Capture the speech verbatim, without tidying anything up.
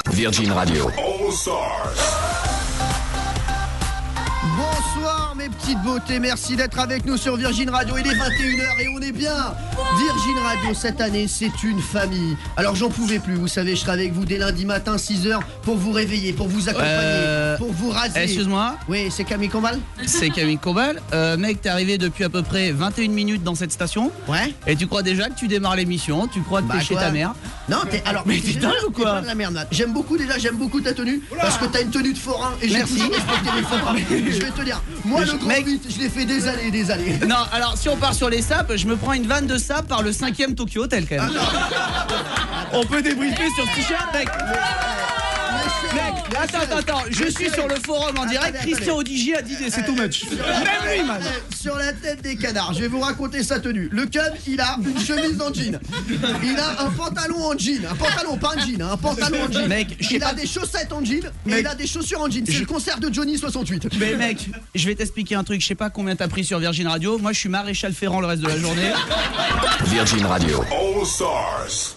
Virgin Radio. All Stars. Bonsoir mes petites beautés, merci d'être avec nous sur Virgin Radio. Il est vingt et une heures et on est bien. Virgin Radio cette année c'est une famille. Alors j'en pouvais plus, vous savez, je serai avec vous dès lundi matin six heures pour vous réveiller, pour vous accompagner, euh... pour vous raser. Excuse-moi. Oui, c'est Camille Combal. C'est Camille Combal. Euh, mec, t'es arrivé depuis à peu près vingt et une minutes dans cette station. Ouais. Et tu crois déjà que tu démarres l'émission, tu crois que Bah, t'es chez quoi ta mère. Non, t'es alors Mais t'es dingue ou quoi? T'es pas de la merde, Nat. J'aime beaucoup déjà, j'aime beaucoup ta tenue parce que t'as une tenue de forain et j'ai Merci. toujours respecté les forains. Je vais te dire, moi Mais le je- grand mec- huit, je l'ai fait des années et des années. Non, alors si on part sur les sapes, je me prends une vanne de sapes par le cinquième Tokyo Hotel quand même. On peut débriefer sur ce t-shirt, mec. Mec, attends, attends, attends, je suis sur le forum en direct. Attendez, Christian Odigier a dit c'est too much. Même lui, man. Sur la tête des canards, je vais vous raconter sa tenue. Le cub, il a une chemise en jean. Il a un pantalon en jean. Un pantalon, pas un jean, hein, un pantalon en jean. Mec, je sais il a pas- des chaussettes en jean et Mec. il a des chaussures en jean. C'est Je- le concert de Johnny soixante-huit. Mais mec, je vais t'expliquer un truc. Je sais pas combien t'as pris sur Virgin Radio. Moi, je suis maréchal Ferrand le reste de la journée. Virgin Radio. All Stars.